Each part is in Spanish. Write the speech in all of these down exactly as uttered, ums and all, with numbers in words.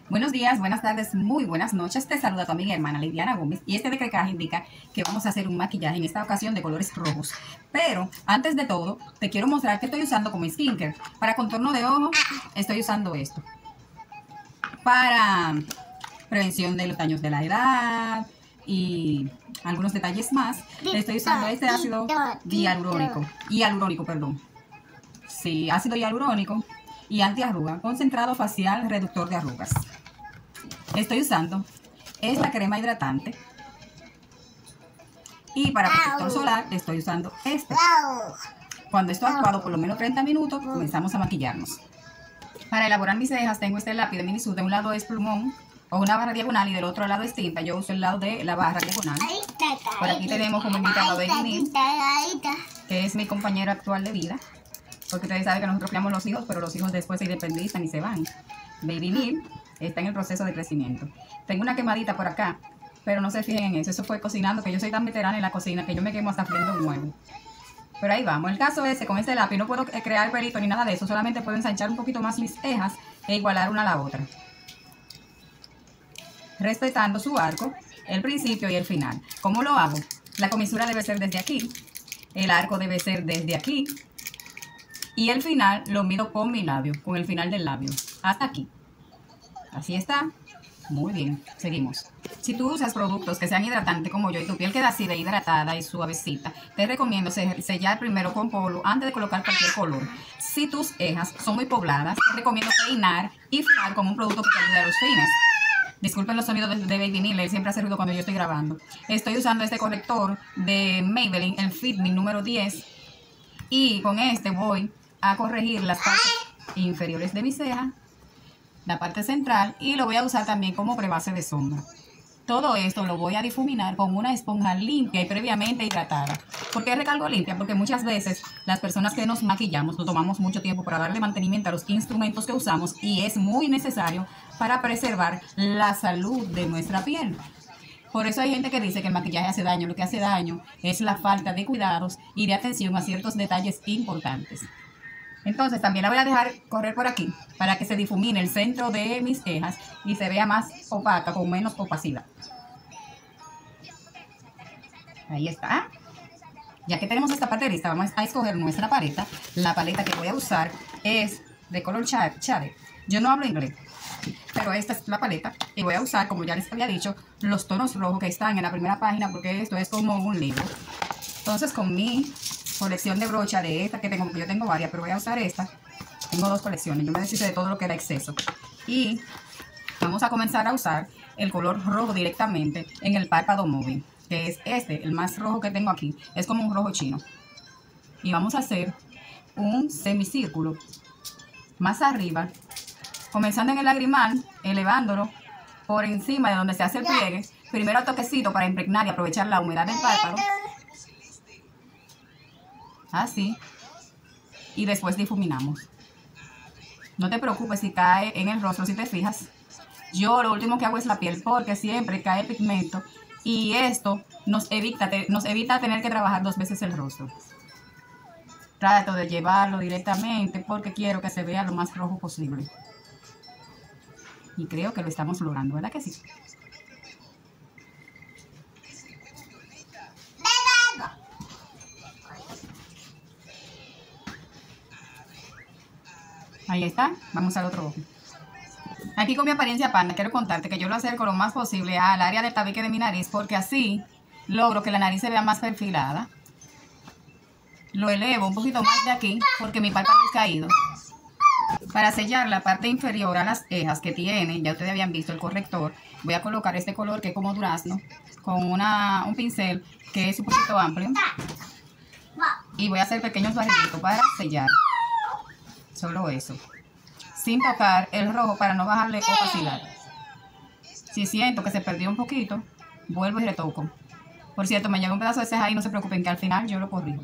Buenos días, buenas tardes, muy buenas noches. Te saluda tu amiga y hermana Lidiana Gómez y este decrecaje indica que vamos a hacer un maquillaje en esta ocasión de colores rojos. Pero antes de todo, te quiero mostrar que estoy usando como skincare. Para contorno de ojo, estoy usando esto. Para prevención de los daños de la edad y algunos detalles más, estoy usando este ácido hialurónico. Hialurónico, perdón. Sí, ácido hialurónico y antiarruga, concentrado facial, reductor de arrugas. Estoy usando esta crema hidratante y para protector solar estoy usando este. Cuando esto ha actuado por lo menos treinta minutos, comenzamos a maquillarnos. Para elaborar mis cejas tengo este lápiz de Miniso. De un lado es plumón o una barra diagonal y del otro lado es tinta. Yo uso el lado de la barra diagonal. Por aquí tenemos como invitado a Baby Neil, que es mi compañero actual de vida. Porque ustedes saben que nosotros criamos los hijos, pero los hijos después se independizan y se van. Baby Neil está en el proceso de crecimiento. Tengo una quemadita por acá, pero no se fijen en eso. Eso fue cocinando, que yo soy tan veterana en la cocina que yo me quemo hasta friendo un huevo. Pero ahí vamos. El caso es que con este lápiz no puedo crear pelito ni nada de eso. Solamente puedo ensanchar un poquito más mis cejas e igualar una a la otra, respetando su arco, el principio y el final. ¿Cómo lo hago? La comisura debe ser desde aquí. El arco debe ser desde aquí. Y el final lo mido con mi labio, con el final del labio, hasta aquí. Así está. Muy bien, seguimos. Si tú usas productos que sean hidratantes como yo y tu piel queda así de hidratada y suavecita, te recomiendo sellar primero con polvo antes de colocar cualquier color. Si tus cejas son muy pobladas, te recomiendo peinar y fijar con un producto que te ayude a los fines. Disculpen los sonidos de, de Baby Neil, él siempre hace ruido cuando yo estoy grabando. Estoy usando este corrector de Maybelline, el Fit Me número diez. Y con este voy a corregir las partes inferiores de mi ceja, la parte central, y lo voy a usar también como prebase de sombra. Todo esto lo voy a difuminar con una esponja limpia y previamente hidratada. ¿Por qué recargo limpia? Porque muchas veces las personas que nos maquillamos nos tomamos mucho tiempo para darle mantenimiento a los instrumentos que usamos y es muy necesario para preservar la salud de nuestra piel. Por eso hay gente que dice que el maquillaje hace daño. Lo que hace daño es la falta de cuidados y de atención a ciertos detalles importantes. Entonces también la voy a dejar correr por aquí para que se difumine el centro de mis cejas y se vea más opaca, con menos opacidad. Ahí está. Ya que tenemos esta parte lista, vamos a escoger nuestra paleta. La paleta que voy a usar es de color Shade. Yo no hablo inglés, pero esta es la paleta y voy a usar, como ya les había dicho, los tonos rojos que están en la primera página porque esto es como un libro. Entonces con mi colección de brocha de esta que tengo, porque yo tengo varias, pero voy a usar esta. Tengo dos colecciones, yo me deshice de todo lo que era exceso. Y vamos a comenzar a usar el color rojo directamente en el párpado móvil, que es este, el más rojo que tengo aquí. Es como un rojo chino. Y vamos a hacer un semicírculo más arriba, comenzando en el lagrimal, elevándolo por encima de donde se hace el pliegue. Primero toquecito para impregnar y aprovechar la humedad del párpado. Así. Y después difuminamos. No te preocupes si cae en el rostro, si te fijas. Yo lo último que hago es la piel porque siempre cae pigmento y esto nos evita, nos evita tener que trabajar dos veces el rostro. Trato de llevarlo directamente porque quiero que se vea lo más rojo posible. Y creo que lo estamos logrando, ¿verdad que sí? Ahí está, vamos al otro ojo. Aquí con mi apariencia panda quiero contarte que yo lo acerco lo más posible al área del tabique de mi nariz porque así logro que la nariz se vea más perfilada. Lo elevo un poquito más de aquí porque mi párpado es caído. Para sellar la parte inferior a las cejas que tiene, ya ustedes habían visto el corrector, voy a colocar este color que es como durazno con una, un pincel que es un poquito amplio y voy a hacer pequeños barriditos para sellar. Solo eso, sin tocar el rojo para no bajarle opacidad. Si siento que se perdió un poquito, vuelvo y retoco. Por cierto, me llega un pedazo de ceja y no se preocupen que al final yo lo corrijo.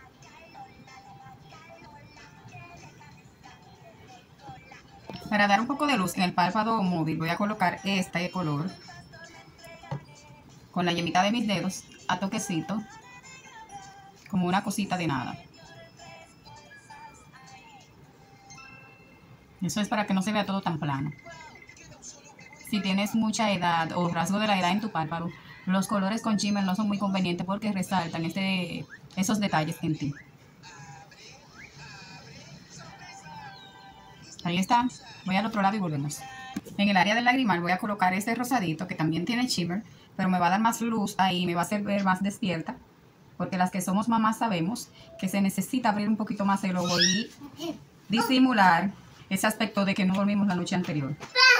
Para dar un poco de luz en el párpado móvil voy a colocar este color con la yemita de mis dedos a toquecito, como una cosita de nada. Eso es para que no se vea todo tan plano. si tienes mucha edad o rasgo de la edad en tu párpado, los colores con shimmer no son muy convenientes porque resaltan este, esos detalles en ti. Ahí está. Voy al otro lado y volvemos. En el área del lagrimal voy a colocar este rosadito que también tiene shimmer, pero me va a dar más luz ahí, me va a hacer ver más despierta, porque las que somos mamás sabemos que se necesita abrir un poquito más el ojo y disimular ese aspecto de que no dormimos la noche anterior.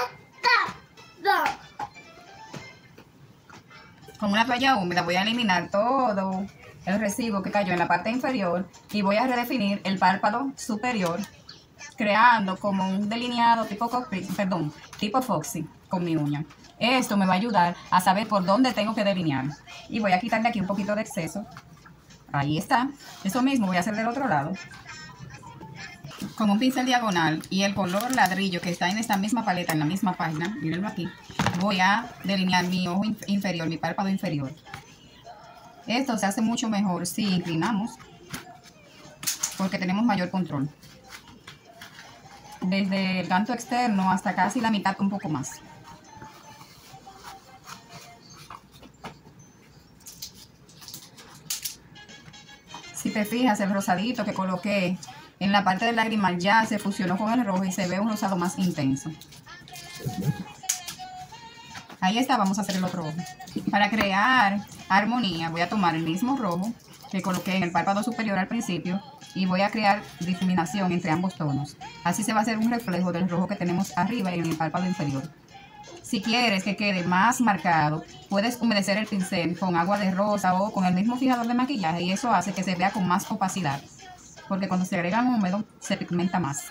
Con una toalla húmeda voy a eliminar todo el residuo que cayó en la parte inferior y voy a redefinir el párpado superior, creando como un delineado tipo, perdón, tipo Foxy con mi uña. Esto me va a ayudar a saber por dónde tengo que delinear. Y voy a quitarle aquí un poquito de exceso. Ahí está. Eso mismo voy a hacer del otro lado. Con un pincel diagonal y el color ladrillo que está en esta misma paleta, en la misma página, mírenlo aquí, voy a delinear mi ojo inferior, mi párpado inferior. Esto se hace mucho mejor si inclinamos, porque tenemos mayor control. Desde el canto externo hasta casi la mitad, un poco más. Si te fijas, el rosadito que coloqué en la parte del lagrimal ya se fusionó con el rojo y se ve un rosado más intenso. Ahí está, vamos a hacer el otro ojo. Para crear armonía voy a tomar el mismo rojo que coloqué en el párpado superior al principio y voy a crear difuminación entre ambos tonos. Así se va a hacer un reflejo del rojo que tenemos arriba y en el párpado inferior. Si quieres que quede más marcado, puedes humedecer el pincel con agua de rosa o con el mismo fijador de maquillaje y eso hace que se vea con más opacidad, porque cuando se agrega húmedo se pigmenta más.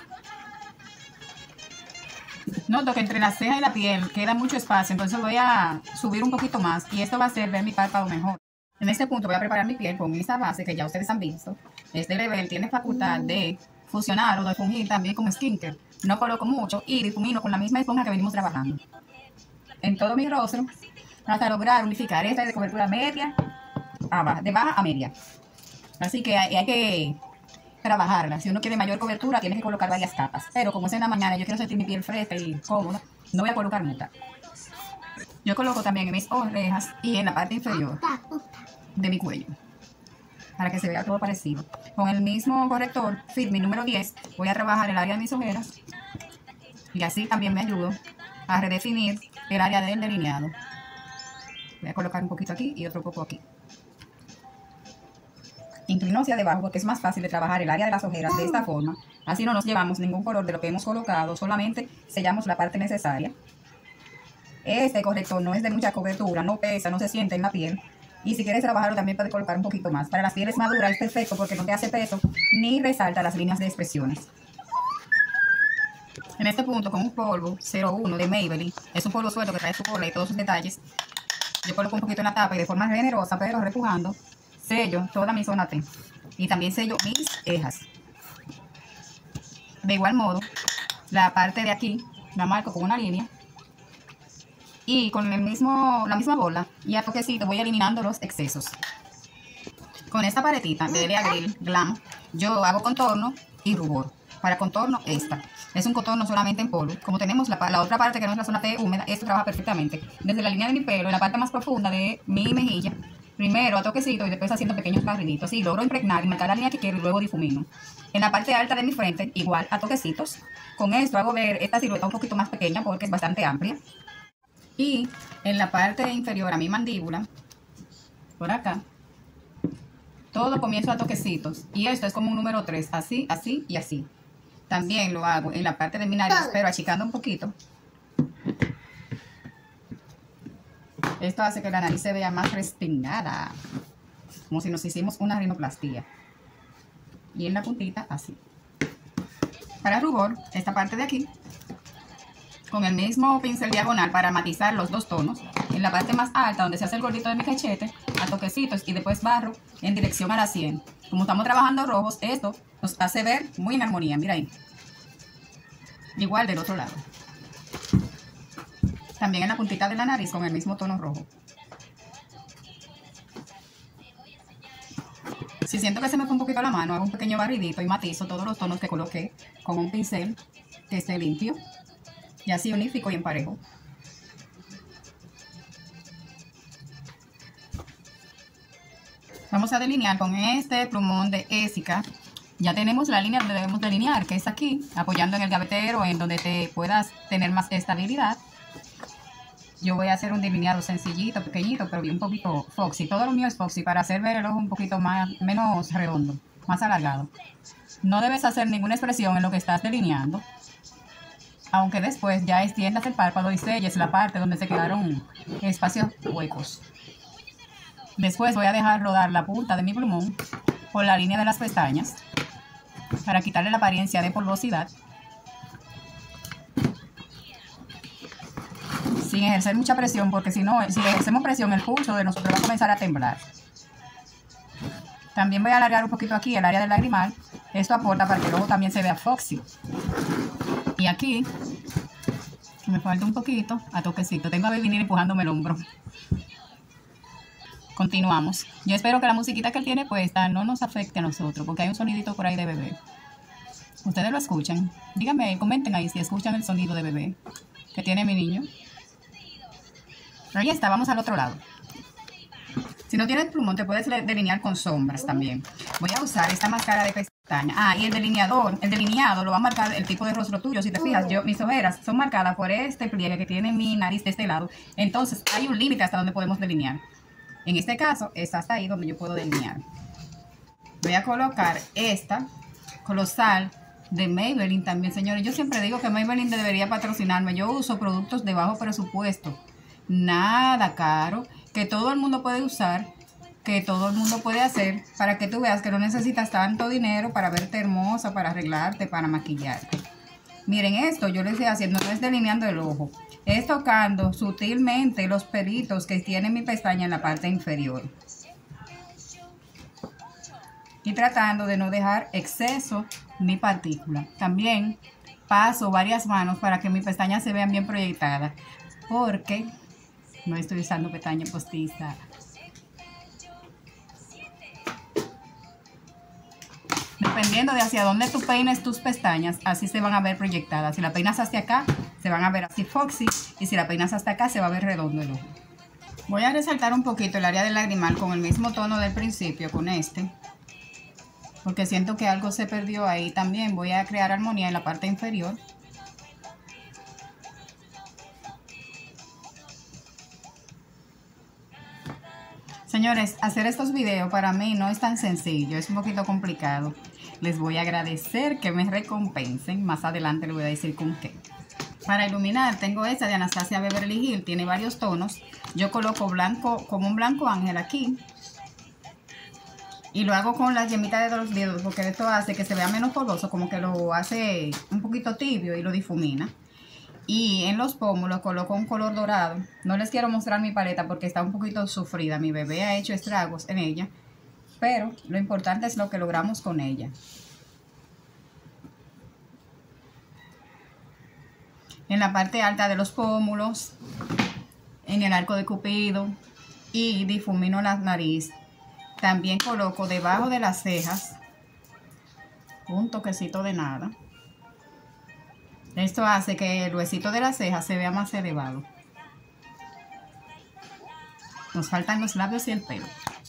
Noto que entre la ceja y la piel queda mucho espacio, entonces voy a subir un poquito más y esto va a hacer ver mi párpado mejor. En este punto voy a preparar mi piel con esta base que ya ustedes han visto. Este level tiene facultad de fusionar o de fungir también como skincare. No coloco mucho y difumino con la misma esponja que venimos trabajando en todo mi rostro hasta lograr unificar. Esta es de cobertura media, a baja, de baja a media. Así que hay, hay que trabajarla. Si uno quiere mayor cobertura, tiene que colocar varias capas. Pero como es en la mañana, yo quiero sentir mi piel fresca y cómoda, no voy a colocar mucha. Yo coloco también en mis orejas y en la parte inferior de mi cuello, para que se vea todo parecido. Con el mismo corrector Fit Mi número diez, voy a trabajar el área de mis ojeras. Y así también me ayudo a redefinir el área del delineado. Voy a colocar un poquito aquí y otro poco aquí. Inclino hacia debajo porque es más fácil de trabajar el área de las ojeras de esta forma. Así no nos llevamos ningún color de lo que hemos colocado, solamente sellamos la parte necesaria. Este corrector no es de mucha cobertura, no pesa, no se siente en la piel. Y si quieres trabajarlo también puedes colocar un poquito más. Para las pieles maduras es perfecto porque no te hace peso ni resalta las líneas de expresiones. En este punto, con un polvo cero uno de Maybelline, es un polvo suelto que trae su cola y todos sus detalles. Yo coloco un poquito en la tapa y de forma generosa, pero repujando, sello toda mi zona T. Y también sello mis cejas. De igual modo, la parte de aquí la marco con una línea. Y con el mismo, la misma bola y a toquecito voy eliminando los excesos. Con esta paletita de L A Grill Glam, yo hago contorno y rubor. Para contorno, esta. Es un contorno solamente en polvo. Como tenemos la, la otra parte que no es la zona T húmeda, esto trabaja perfectamente. Desde la línea de mi pelo, en la parte más profunda de mi mejilla, primero a toquecito y después haciendo pequeños barriditos. Y logro impregnar y marcar la línea que quiero y luego difumino. En la parte alta de mi frente, igual a toquecitos. Con esto hago ver esta silueta un poquito más pequeña porque es bastante amplia. Y en la parte inferior a mi mandíbula, por acá, todo comienzo a toquecitos. Y esto es como un número tres, así, así y así. También lo hago en la parte de mi nariz, pero achicando un poquito. Esto hace que la nariz se vea más respingada, como si nos hicimos una rinoplastía. Y en la puntita, así. Para rubor, esta parte de aquí, con el mismo pincel diagonal para matizar los dos tonos. En la parte más alta, donde se hace el gordito de mi cachete, a toquecitos y después barro en dirección a la sien. Como estamos trabajando rojos, esto nos hace ver muy en armonía. Mira ahí. Igual del otro lado. También en la puntita de la nariz con el mismo tono rojo. Si siento que se me fue un poquito la mano, hago un pequeño barridito y matizo todos los tonos que coloqué con un pincel que esté limpio. Y así unifico y emparejo. Vamos a delinear con este plumón de Essica. Ya tenemos la línea donde debemos delinear, que es aquí, apoyando en el gavetero, en donde te puedas tener más estabilidad. Yo voy a hacer un delineado sencillito, pequeñito, pero un poquito foxy. Todo lo mío es foxy para hacer ver el ojo un poquito más, menos redondo, más alargado. No debes hacer ninguna expresión en lo que estás delineando, aunque después ya extiendas el párpado y selles la parte donde se quedaron espacios huecos. Después voy a dejar rodar la punta de mi plumón por la línea de las pestañas para quitarle la apariencia de polvosidad, sin ejercer mucha presión, porque si no, si ejercemos presión, el pulso de nosotros va a comenzar a temblar. También voy a alargar un poquito aquí el área del lagrimal. Esto aporta para que el ojo también se vea foxy. Y aquí, me falta un poquito, a toquecito. Tengo a venir empujándome el hombro. Continuamos. Yo espero que la musiquita que él tiene puesta no nos afecte a nosotros, porque hay un sonidito por ahí de bebé. ¿Ustedes lo escuchan? Díganme, comenten ahí si escuchan el sonido de bebé que tiene mi niño. Ahí está, vamos al otro lado. Si no tienes plumón, te puedes delinear con sombras también. Voy a usar esta máscara de pestaña. Ah, y el delineador, el delineado lo va a marcar el tipo de rostro tuyo. Si te fijas, yo, mis ojeras son marcadas por este pliegue que tiene mi nariz de este lado. Entonces, hay un límite hasta donde podemos delinear. En este caso, es hasta ahí donde yo puedo delinear. Voy a colocar esta colosal de Maybelline también, señores. Yo siempre digo que Maybelline debería patrocinarme. Yo uso productos de bajo presupuesto. Nada caro, que todo el mundo puede usar, que todo el mundo puede hacer, para que tú veas que no necesitas tanto dinero para verte hermosa, para arreglarte, para maquillarte. Miren esto, yo lo estoy haciendo, no es delineando el ojo, es tocando sutilmente los pelitos que tiene mi pestaña en la parte inferior. Y tratando de no dejar exceso ni partícula. También paso varias manos para que mis pestañas se vean bien proyectadas, porque no estoy usando pestaña postiza. Dependiendo de hacia dónde tú peines tus pestañas, así se van a ver proyectadas. Si la peinas hacia acá, se van a ver así foxy. Y si la peinas hasta acá, se va a ver redondo el ojo. Voy a resaltar un poquito el área del lagrimal con el mismo tono del principio, con este. Porque siento que algo se perdió ahí también. Voy a crear armonía en la parte inferior. Señores, hacer estos videos para mí no es tan sencillo, es un poquito complicado. Les voy a agradecer que me recompensen. Más adelante les voy a decir con qué. Para iluminar tengo esta de Anastasia Beverly Hills, tiene varios tonos. Yo coloco blanco, como un blanco ángel aquí. Y lo hago con las yemitas de los dedos, porque esto hace que se vea menos polvoso, como que lo hace un poquito tibio y lo difumina. Y en los pómulos coloco un color dorado. No les quiero mostrar mi paleta porque está un poquito sufrida. Mi bebé ha hecho estragos en ella. Pero lo importante es lo que logramos con ella. En la parte alta de los pómulos. En el arco de Cupido. Y difumino la nariz. También coloco debajo de las cejas un toquecito de nada. Esto hace que el huesito de la ceja se vea más elevado. Nos faltan los labios y el pelo.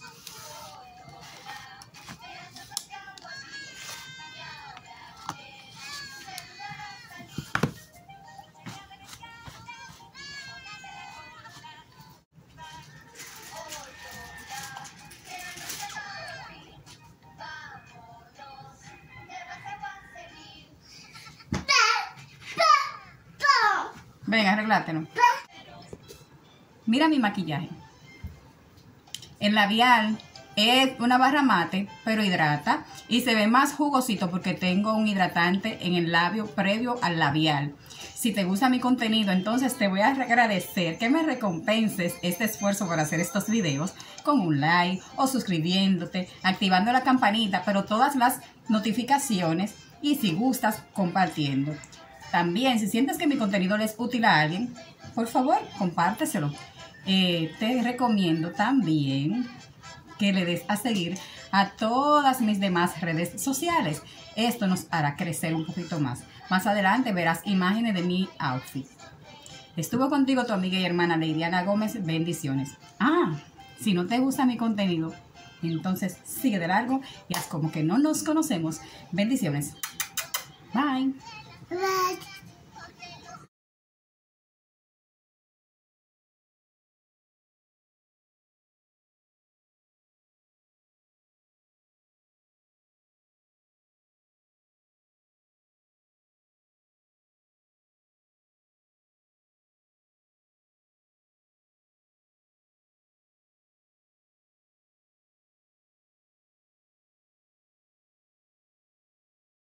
Ven, arreglátelo. Mira mi maquillaje. El labial es una barra mate, pero hidrata. Y se ve más jugosito porque tengo un hidratante en el labio previo al labial. Si te gusta mi contenido, entonces te voy a agradecer que me recompenses este esfuerzo por hacer estos videos con un like o suscribiéndote, activando la campanita, pero todas las notificaciones y si gustas, compartiendo. También, si sientes que mi contenido le es útil a alguien, por favor, compárteselo. Eh, te recomiendo también que le des a seguir a todas mis demás redes sociales. Esto nos hará crecer un poquito más. Más adelante verás imágenes de mi outfit. Estuvo contigo tu amiga y hermana Leidiana Gómez. Bendiciones. Ah, si no te gusta mi contenido, Entonces sigue de largo y haz como que no nos conocemos. Bendiciones. Bye. Bye.